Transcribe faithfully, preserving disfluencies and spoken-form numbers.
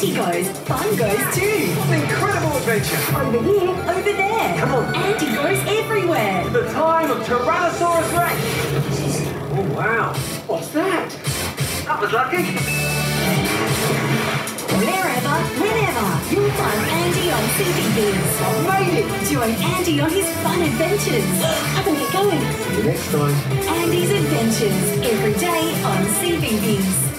Andy goes, fun goes too. What an incredible adventure. Over here, over there. Come on. Andy goes everywhere. The time of Tyrannosaurus Rex. Oh, wow. What's that? That was lucky. Wherever, whenever, you'll find Andy on C B Biz. I've made it. Join Andy on his fun adventures. I better get going. See you next time. Andy's Adventures, every day on C B Biz.